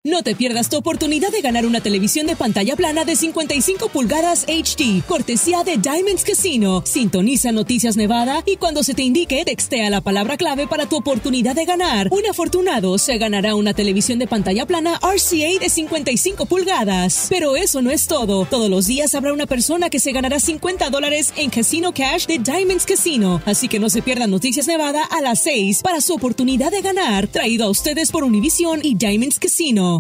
No te pierdas tu oportunidad de ganar una televisión de pantalla plana de 55 pulgadas HD, cortesía de Diamonds Casino. Sintoniza Noticias Nevada y cuando se te indique, textea la palabra clave para tu oportunidad de ganar. Un afortunado se ganará una televisión de pantalla plana RCA de 55 pulgadas. Pero eso no es todo. Todos los días habrá una persona que se ganará $50 en Casino Cash de Diamonds Casino. Así que no se pierdan Noticias Nevada a las 6 para su oportunidad de ganar. Traído a ustedes por Univision y Diamonds Casino.